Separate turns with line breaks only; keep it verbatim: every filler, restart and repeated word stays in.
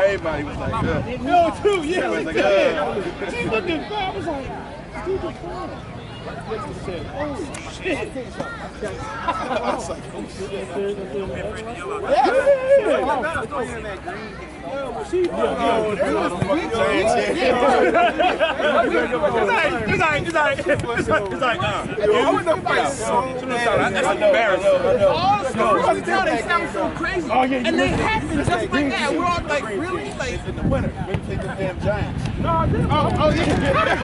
everybody was like, good.
Yo, too, yeah.
Was like, good.
She looked at I was like, dude, you're fine. Oh shit. I was like, oh shit. She oh, it's like, it's like, it's like, uh, that's embarrassing. All the stories tell, they sound so crazy. Oh, yeah, and they happen just like that. We're all like, really? Like, in the winter, maybe take the damn Giants. No, I didn't. Oh, oh, yeah.